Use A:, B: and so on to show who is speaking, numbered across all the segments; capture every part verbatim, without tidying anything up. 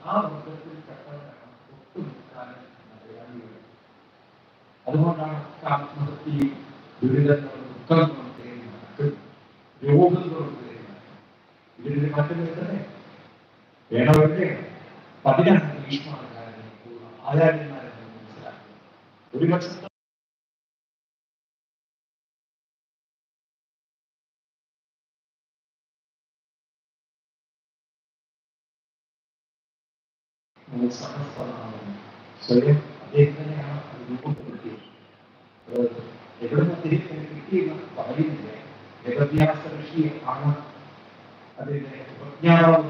A: ആ വർഗത്തിൽപ്പെട്ടവരാണ് ഒട്ടുമുക്കാലും മലയാളികൾ. അതുകൊണ്ടാണ് ആത്മഹത്യ ദുരിതങ്ങളും ദുഃഖങ്ങളും തേടി നടക്കുന്നത്, രോഗങ്ങളും തേടി നടക്കുന്നത്. ഇതിന്റെ മറ്റൊരു തന്നെ വേണവരുടെ പതിനാറ് ഭീഷ്മാകാരനെ ആചാര്യന്മാരെ മനസ്സിലാക്കുന്നത്. ഒരു പക്ഷത്തെ സഹസ്രനാമം സ്വയം അദ്ദേഹത്തിനെയാണ് അത് രൂപപ്പെടുത്തിയത്. എവിടെ അദ്ദേഹത്തിന് കിട്ടിയെന്ന് പറയുന്നില്ല. വേദവ്യാസ ഋഷിയെ ആണ് അതിന്റെ ഉപജ്ഞാതാവ്.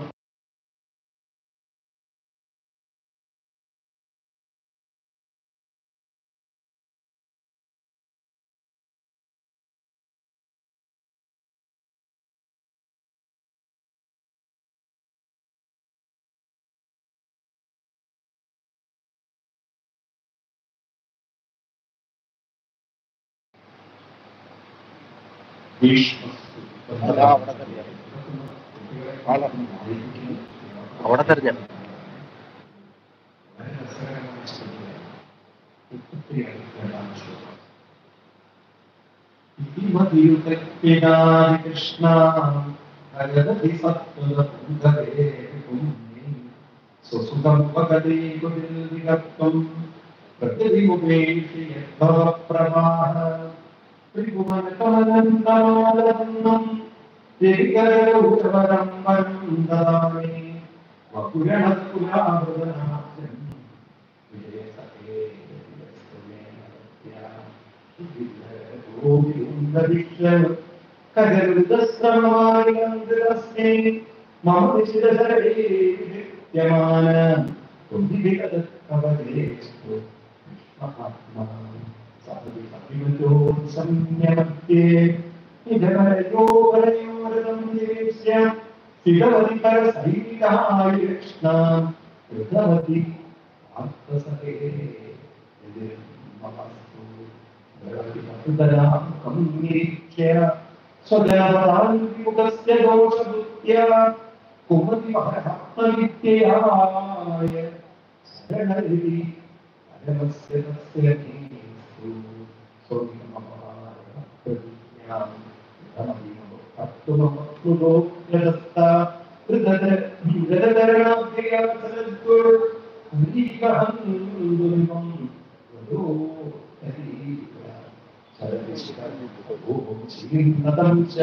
B: അവിടെ തെരഞ്ഞ
A: കൃഷ്ണ ഭഗവതി സത്വദേ സ്വസുഖം ഭഗവതി കുതിർവികത്വം പ്രതിവിമുപേക്ഷി യദ്ഭവപ്രവാഹ ത്രിഭുവനകമലന്തമാലം തിരികരൗരവരം വന്ദാമി വപുരണകുലാമൃതനാഥം വിജയസഖേ കരരുദശ്രമാരികന്ദസ്മേ മമ വിശിരസരേവിദ്യമാന തുംബികതകവലേസ്തു മഹാത്മാ സഹതി അഭിമതോ സംയമത്യേ ഇതരയോരയോരദം ദേശ്യ സ്ഥിരവതി പരസൈകായ കൃഷ്ണാം കൃതവതി ആത്മസഖേ മമസ്തു ഭഗവതിപുതരാം നിരീക്ഷ്യ സ്വജനപദാന്യുഗസ്യ ദോഷബുദ്ധ്യ കുമതി മഹാത്മവിദ്യയായ ശരണരിതി അരമസ്യ തസ്യ നീസ്തു സ്വമമഹാരപ്രതിജ്ഞാം ധനമീമോ തത്വമമത്ലുതോ യദസ്ത ഹൃദയ ഹൃദയധരണാഭ്യയാസരദ്ഗോ ഹരീകഹം ദുരിതം വദോ ഹരീക ശരദിശിഖം ചീർണതം ച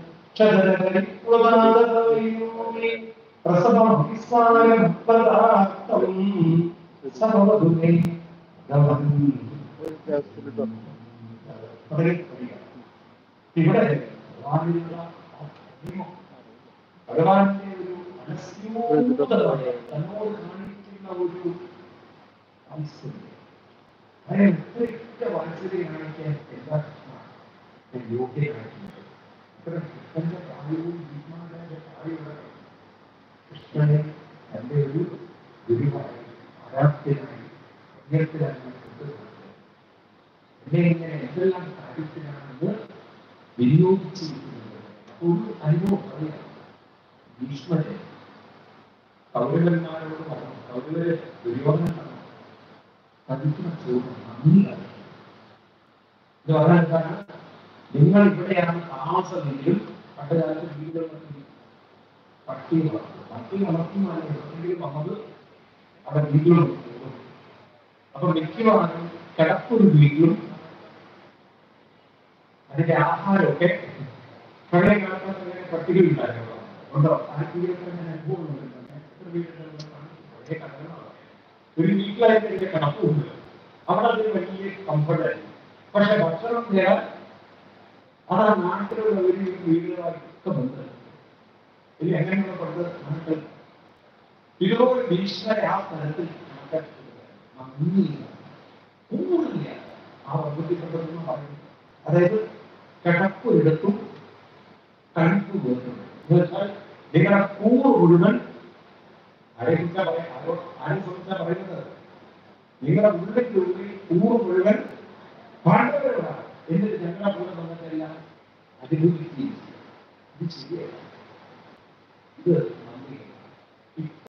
A: ക്ഷരകരിപ്രദാദവൈനോമി പ്രസവമഭിസ്വായം പദാർത്ഥം സമവധുമേ ഗമൻ. ഇവിടെ ഭഗവാന്റെ ഒരു മനസ്സോടെ തന്നോട് കാണിക്കുന്ന ഒരു അംശം അതിനെ ഒത്തിരി വാത്സല്യം കാണിക്കാൻ എല്ലാ യോഗ്യ കാണിക്കുന്നത്. ഇത്തരം കൃഷ്ണന്റെ കാര്യവും ഭീഷ്മാരുടെ കാര്യമുള്ള കൃഷ്ണനെ തന്റെ ഒരു ഗുരുവായി ആരാധ്യനായി യജ്ഞത്തിലായി എന്നെ ഇങ്ങനെ എന്തെല്ലാം കാര്യത്തിലാണെന്ന് വിനിയോഗിച്ചിരിക്കുന്നത് ഒരു അനുഭവം പറയാം. ഭീഷ്മരെ കൗരവന്മാരോട് പറഞ്ഞു, കൗരവരെ ദുര്യോധനൻ പറഞ്ഞു, പതിക്കുന്ന ചോദ്യം നന്ദിയാണ്. ഇത് പറഞ്ഞാൽ നിങ്ങൾ ഇവിടെയാണ് താമസമെങ്കിലും പണ്ടുകാലത്ത് വീടുകൾ പട്ടി വളർത്തും. പട്ടി വളർത്തുന്നതെങ്കിലും വന്നത് അവിടെ വീടുകളും അപ്പൊ മിക്കവാറും കിടപ്പൊരു വീട്ടിലും അതിന്റെ ആഹാരമൊക്കെ പഴയ കാലത്ത് അങ്ങനെ പട്ടികൾ ഉണ്ടായിരുന്നു. ഉണ്ടോ? ആർക്കെങ്കിലൊക്കെ അങ്ങനെ അനുഭവം ഉണ്ടെങ്കിൽ എത്ര വീടുകളിലും പഴയ കടകളാണ്. ഒരു വീട്ടിലായിട്ട് അതിന്റെ കിടപ്പുണ്ട്. അവിടെ അതൊരു വലിയ കംഫർട്ടായിരുന്നു. പക്ഷെ ഭക്ഷണം തരാൻ അത് ആ നാട്ടിലുള്ള ഒരു വീടുകളായിട്ടൊക്കെ ബന്ധം ഇനി എങ്ങനെയുള്ള പണ്ട് നാട്ടിൽ ഇതുപോലെ ഭീഷ്മരെ ആ തരത്തിൽ നന്ദിയില്ല, ഒന്നുമില്ല ആ വർഗത്തിൽപ്പെട്ടതെന്ന് പറയുന്നത്. അതായത് കിടപ്പൊരിടത്തും കഴിപ്പ് വേർത്തും എന്നുവെച്ചാൽ നിങ്ങളുടെ കൂറ് മുഴുവൻ ആരെക്കുറിച്ചാ പറയാ ആരോ ആരെ കുറിച്ചാ പറയുന്നത്? നിങ്ങളുടെ ഉള്ളിനുള്ളിൽ കൂറ് മുഴുവൻ പാണ്ഡവരാണ്. എന്നിട്ട് ഞങ്ങളുടെ കൂടെ വന്നിട്ടെല്ലാം അനുഭവിക്കുകയും ഇത് ശരിയല്ല. ഇത് നന്ദി